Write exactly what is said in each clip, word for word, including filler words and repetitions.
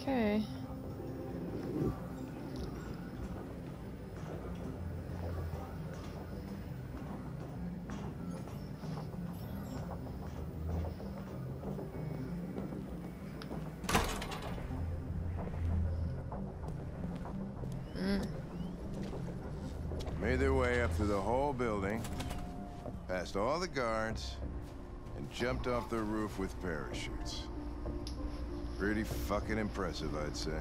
Okay. Mm. Made their way up through the whole building, past all the guards, and jumped off the roof with parachutes. Pretty fucking impressive, I'd say.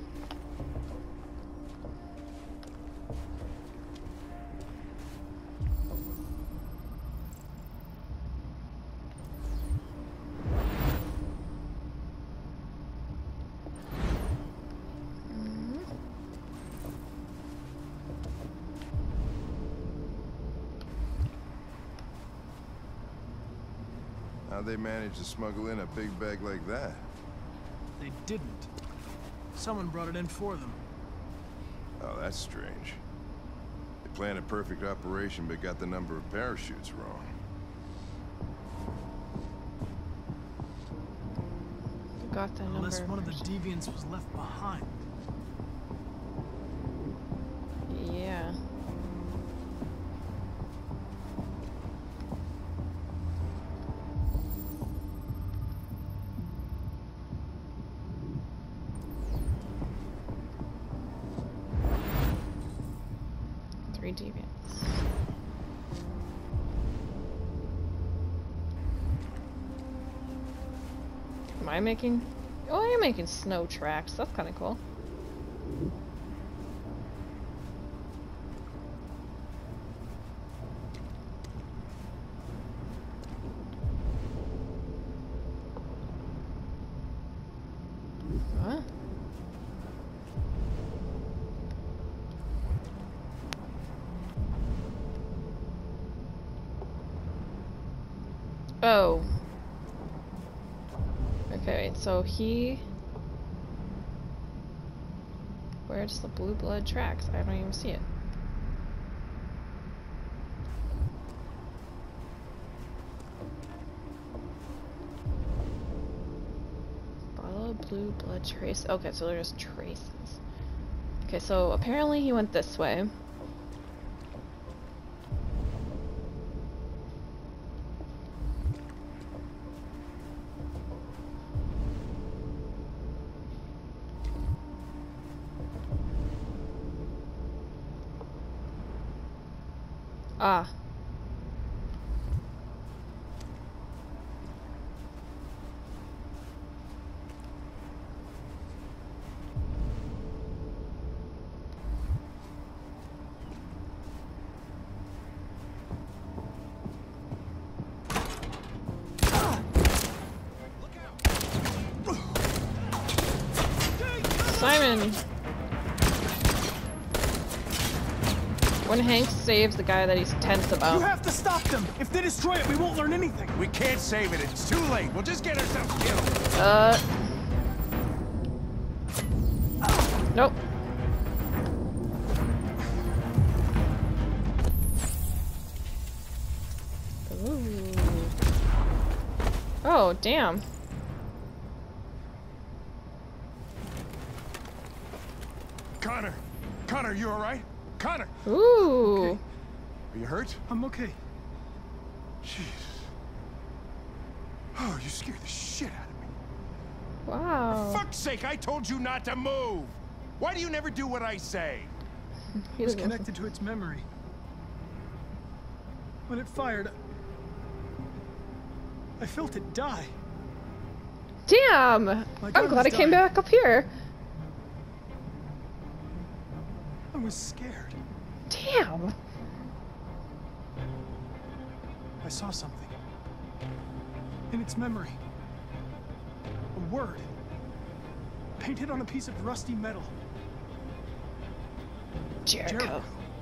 How'd they manage to smuggle in a big bag like that? They didn't. Someone brought it in for them. Oh, that's strange. They planned a perfect operation but got the number of parachutes wrong. Got the number. Unless one of the deviants was left behind. Yeah. Three deviants. Am I making? Oh, I'm making snow tracks. That's kind of cool. Huh? Oh. Okay, so he... Where's the blue blood tracks? I don't even see it. Follow blue blood trace. Okay, so there's traces. Okay, so apparently he went this way. Ah. Simon! When Hank saves the guy that he's tense about. You have to stop them! If they destroy it, we won't learn anything! We can't save it, it's too late. We'll just get ourselves killed. Uh. Nope. Ooh. Oh, damn. Connor! Connor, you alright? Connor! Ooh. Okay. Are you hurt? I'm okay. Jeez. Oh, you scared the shit out of me. Wow. For fuck's sake, I told you not to move! Why do you never do what I say? He It was doesn't connected to its memory. When it fired, I felt it die. Damn! My I'm gun glad I was came dying. back up here. I was scared. Damn. I saw something. In its memory. A word. Painted on a piece of rusty metal. Jericho. Jericho.